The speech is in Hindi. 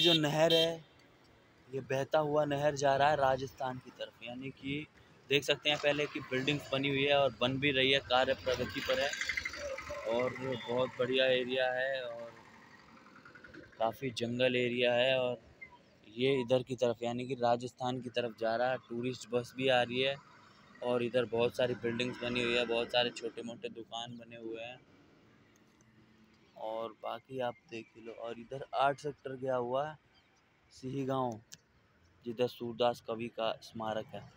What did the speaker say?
जो नहर है, ये बहता हुआ नहर जा रहा है राजस्थान की तरफ। यानी कि देख सकते हैं पहले की बिल्डिंग्स बनी हुई है और बन भी रही है, कार्य प्रगति पर है और बहुत बढ़िया एरिया है और काफ़ी जंगल एरिया है। और ये इधर की तरफ यानी कि राजस्थान की तरफ जा रहा है। टूरिस्ट बस भी आ रही है और इधर बहुत सारी बिल्डिंग्स बनी हुई है, बहुत सारे छोटे मोटे दुकान बने हुए हैं और बाकी आप देख ही लो। और इधर 8 सेक्टर गया हुआ है, सिही गाँव, जिधर सूरदास कवि का स्मारक है।